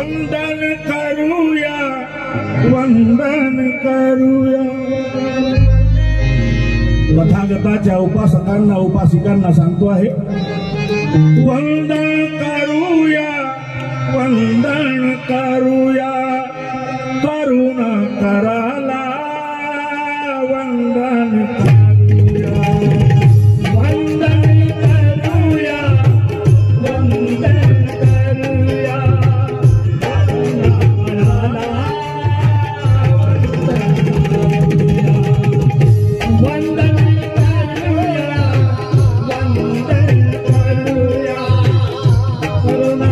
वंदन करूया, वंदन करूया. तथागताच्या उपासकांना उपासिकांना सांगतो आहे, वंदन करूया, वंदन करूया, करुणा कराला वंदन करूया, वंदन करूया, वंदन करूया, करुणा कराला वंदन करूया, वंदन करूया, करुणा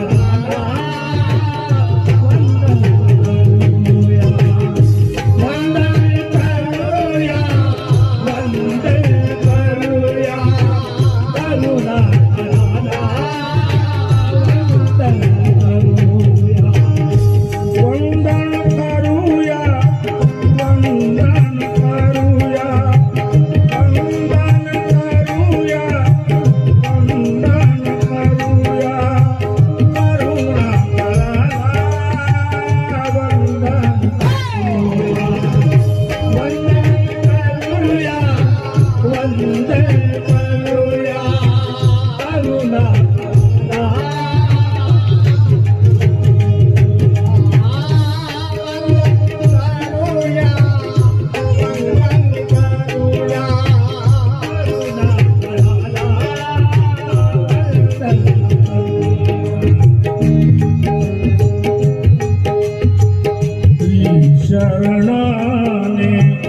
शरणाने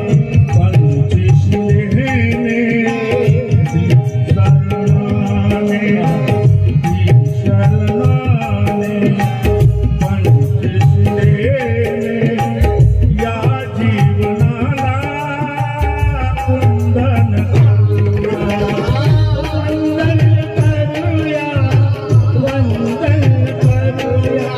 पंचशिलेने, शरणाने शरणाने पंचशिलेने, या जीवनाला वंदन करूया, वंदन करूया, वंदन करूया.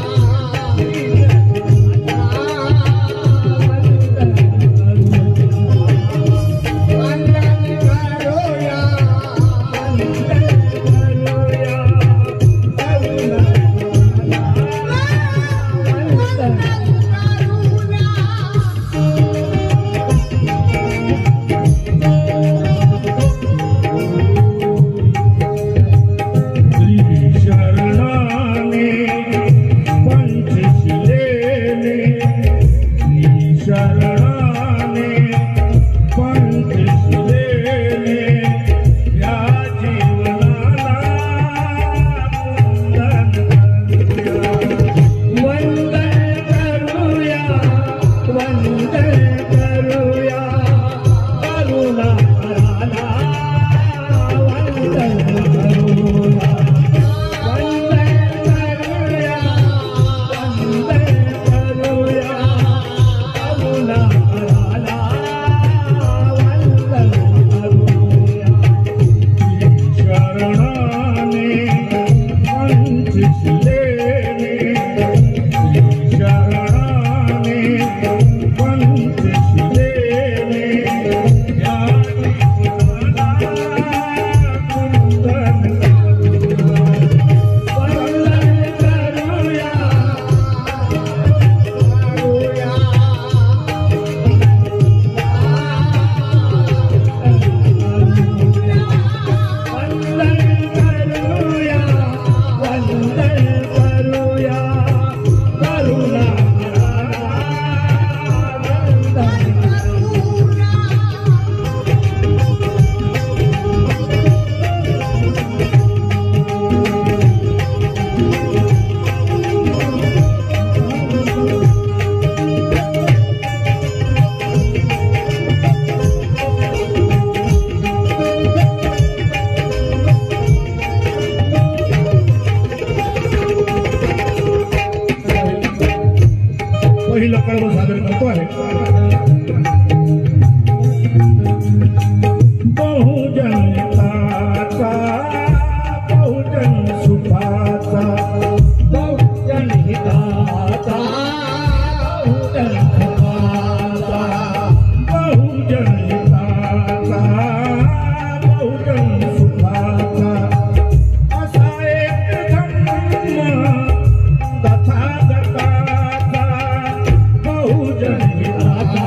पहिला कडवं सादर करतो आहे. बहुजन हिताचा, बहुजन सुखाचा, बहुजन हिताचा, बहुजन सुखाचा, बहुजन हिताचा, बहुजन सुखाचा, असा एक धम्म तथागताचा बहुजन हिताचा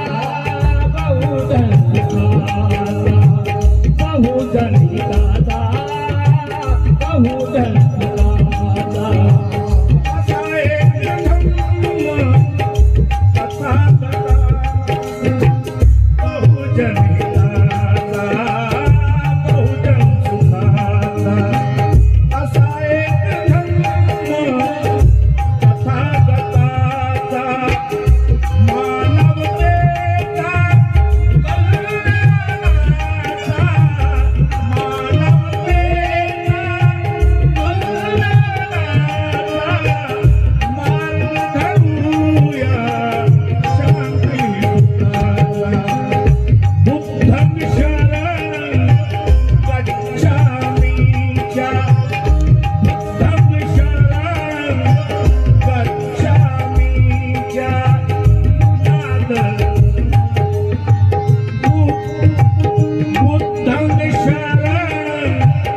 बहुजन हिताचा बहुजन हिताचा बहुजन हिताचा असा एक धम्म तथागता बहुजन हिताचा बहुजन सुखाचा असा एक धम्म तथागताचा मानवतेचा कल्याणाचा मानवतेचा कल्याणाचा मार्ग धरूया शांतीयुताचा बुद्धं शरणं गच्छामीच्या बुद्धं शरणं गच्छामीच्या नाद बुद्धं शरणं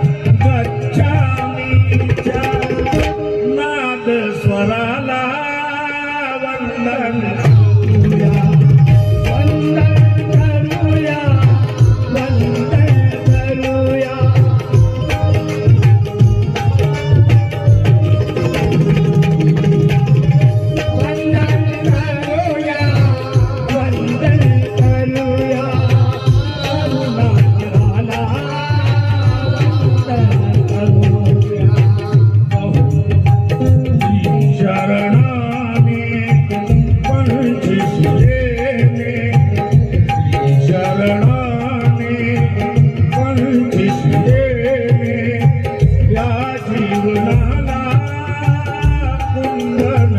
गच्छामीच्या नाद स्वराला वंदन करूया वंदन करूया वंदन करूया वंदन करूया वंदन करूया करुणाकराला वंदन करूया शरणाने पंचशिलेने शरणाने पंचशिलेने या जीवनाला कुंदन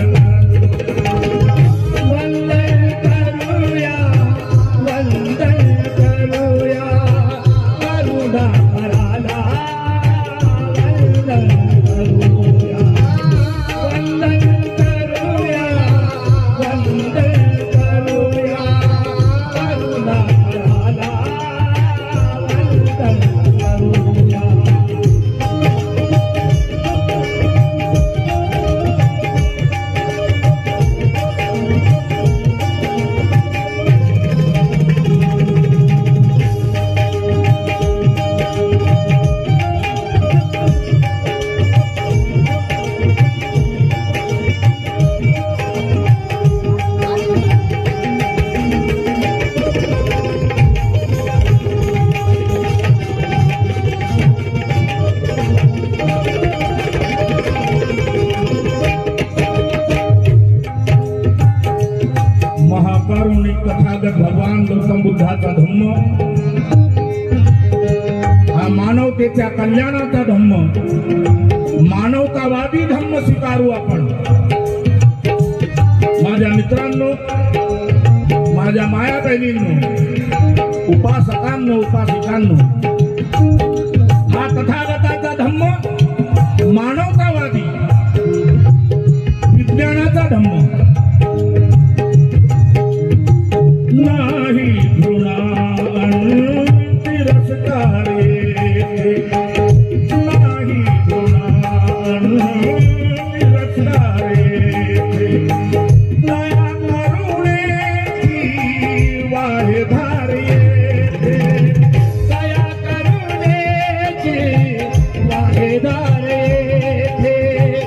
वंदन करूया वंदन करूया करुणाकराला वंदन करूया वंदन करूया वंदन करूया करुणाकराला वंदन करूया महाकारुणिक तथागत भगवान गौतम बुद्धाचा धम्म हा मानवतेच्या कल्याणाचा धम्म मानवतावादी धम्म स्वीकारू आपण माझ्या मित्रांनो माझ्या माया बहिणींनो उपासकांनो उपासिकांनो हा तथागताचा धम्म मानवतावादी विज्ञानाचा धम्म नाही घृणा तिरस्कारे नाही घृणा तिरस्कारे दया करुणेची वाहेधारे दया करुणेची वाहेधारे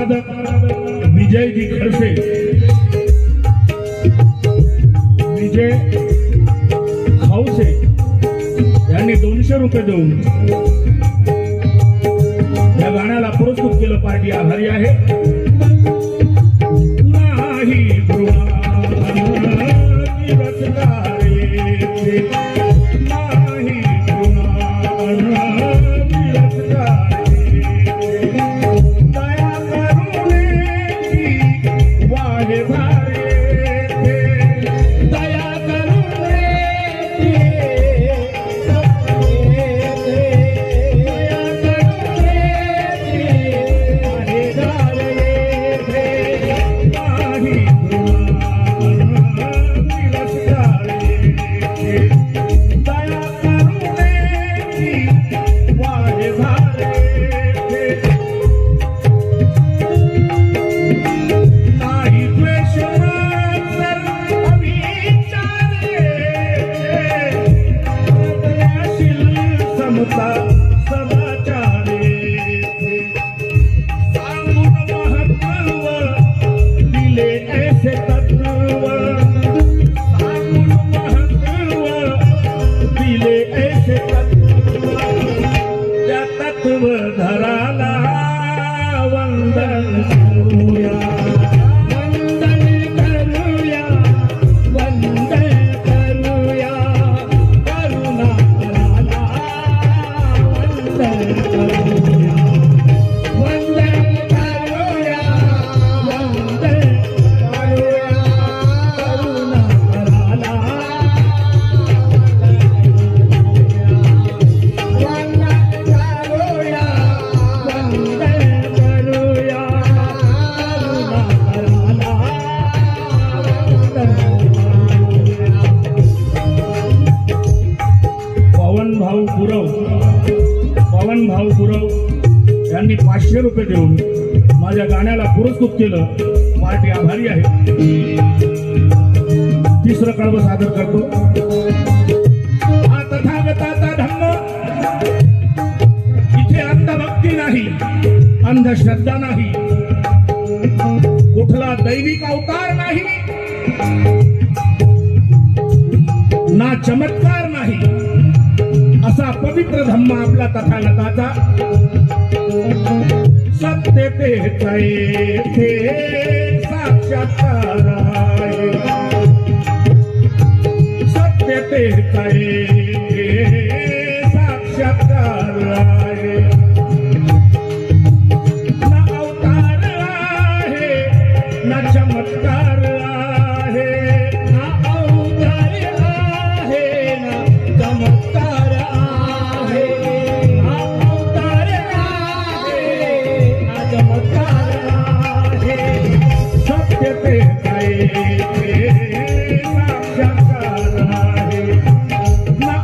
संपादक विजयजी खडसे, विजय खवसे यांनी 200 रुपये देऊन या गाण्याला पुरस्कृत केलं. पार्टी आभारी आहे. नाही धराला वंदन करूया, वंदन करूया, वंदन करूया, करुणा कराला वंदन करूया, वंदन करूया, वंदन करूया, करुणा कराला पवन भाऊ गुरव यांनी 500 रुपये देऊन माझ्या गाण्याला पुरस्कृत केलं. पार्टी आभारी आहे. तिसरं कडवं सादर करतो. हा तथागताचा धम्म, इथे अंधभक्ती नाही, अंधश्रद्धा नाही, कुठला दैविक अवतार नाही, ना चमत्कार नाही, असा पवित्र धम्म आपला तथागताचा. सत्य तेच येथे साक्षात्कार आहे, सत्य तेच येथे साक्षात्कार आहे. ना अवतार आहे, ना चमत्कार आहे, ना अवतार आहे, ना चमत्कार आहे, ना अवतार आहे, ना चमत्कार आहे. सत्य तेच येथे साक्षात्कार आहे. ना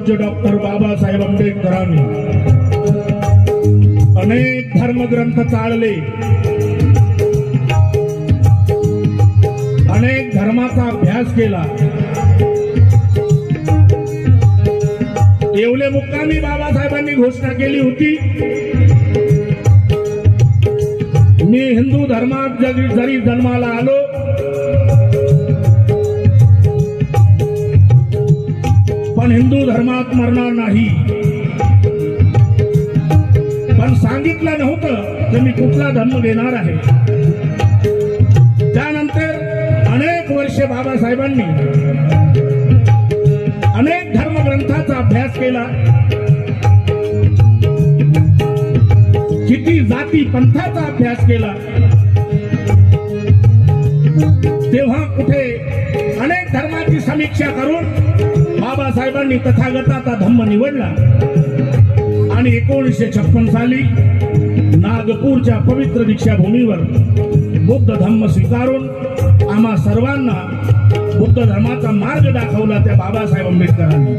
परमपूज्य डॉक्टर बाबासाहेब आंबेडकरांनी अनेक धर्मग्रंथ चाळले, अनेक धर्माचा अभ्यास केला। येवले मुक्कामी बाबासाहेबांनी घोषणा केली होती, मी हिंदू धर्मात जरी जन्माला आलो पण हिंदू धर्मात मरणार नाही। पण सांगितलं नव्हतं की मी कुठला धर्म घेणार आहे। त्यानंतर अनेक वर्षे बाबासाहेबांनी अनेक धर्मग्रंथाचा अभ्यास केला, किती जाती पंथाचा अभ्यास केला, तेव्हा कुठे अनेक धर्माची समीक्षा करून बाबासाहेबांनी तथागताचा धम्म निवडला आणि 1956 साली नागपूरच्या पवित्र दीक्षाभूमीवर बुद्ध धम्म स्वीकारून आम्हा सर्वांना बुद्ध धर्माचा मार्ग दाखवला त्या बाबासाहेब आंबेडकरांनी।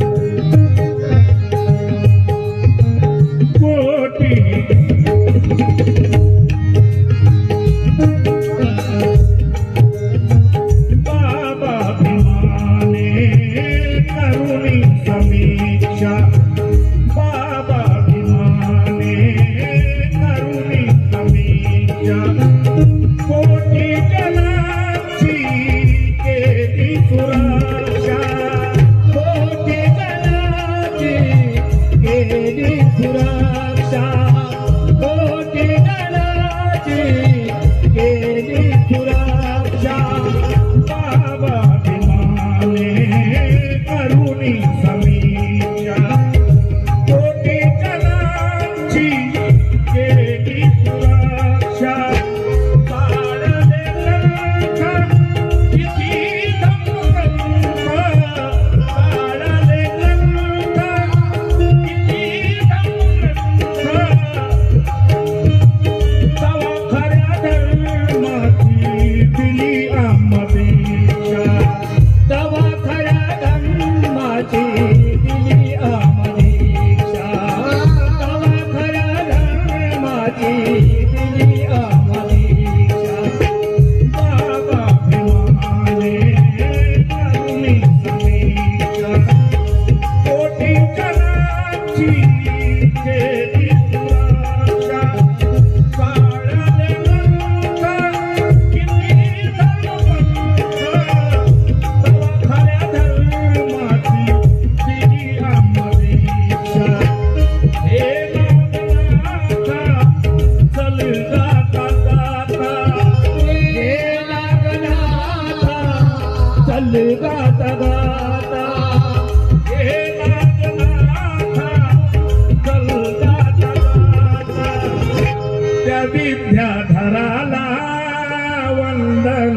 विद्याधराला वंदन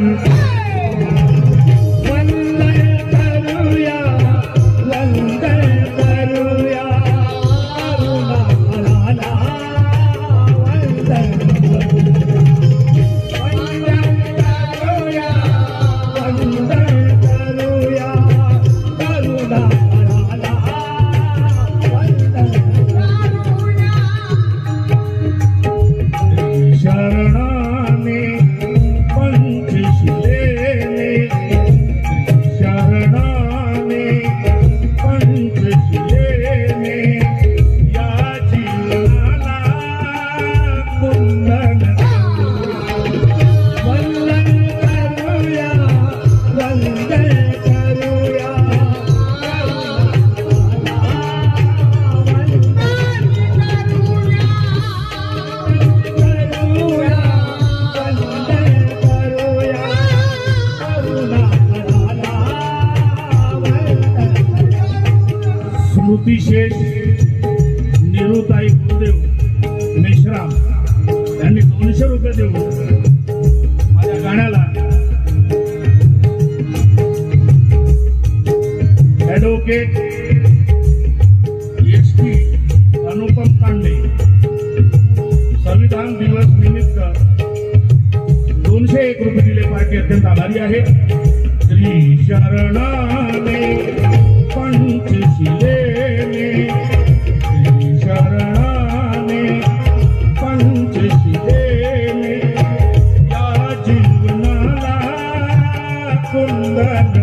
वंदन करूया, वंदन करूया, करुणाला वंदन वंदन करूया, वंदन करूया, करुणाला वंदन शरणाने पंचशिलेने, शरणाने पंचशिलेने या जीवनाला वंदन वंदन करूया, वंदन करूया, स्मृतिशेष निरुताई गुरुदेव मेश्राम यांनी 200 रुपये देऊन माझ्या गाण्याला ॲडव्होकेट HP अनुपम पांडे संविधान दिवस निमित्त 201 रुपये दिले। पार्टी अत्यंत आभारी आहे। श्री शरणाने पंचशिलेने शरणाने पंचशिलेने या जीवनाला कुंदन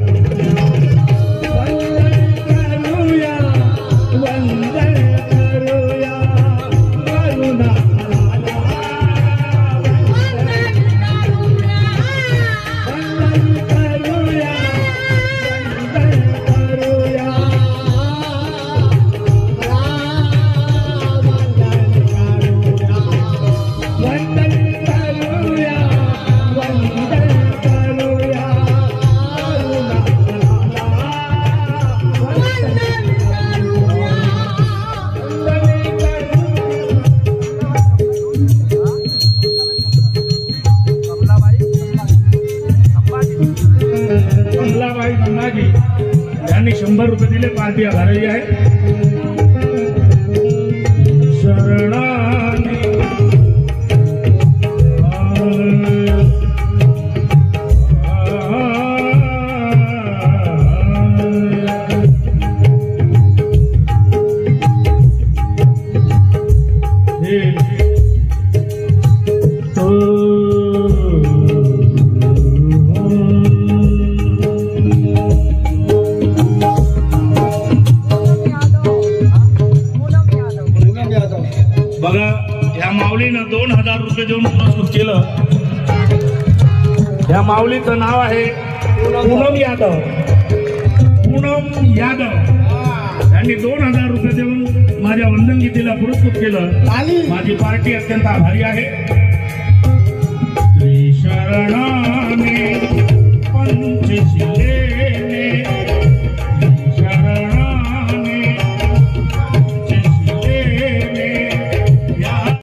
यांनी 100 रुपये दिले. पार्टी आभारी आहे. शरणाने बघा या माऊलीनं 2000 रुपये देऊन पुरस्कृत केलं. या माऊलीचं नाव आहे पूनम यादव. पूनम यादव यांनी 2000 रुपये देऊन माझ्या वंदन गीतेला पुरस्कृत केलं. माझी पार्टी अत्यंत आभारी आहे. श्री शरणाने पंचशिले